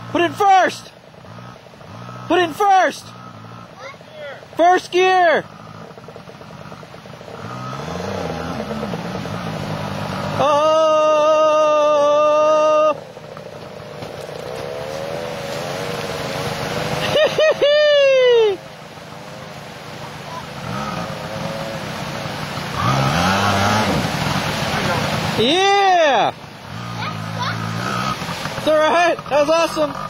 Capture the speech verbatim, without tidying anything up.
Put in first! Put in first! First gear! Oh! Yeah! It's alright, that was awesome.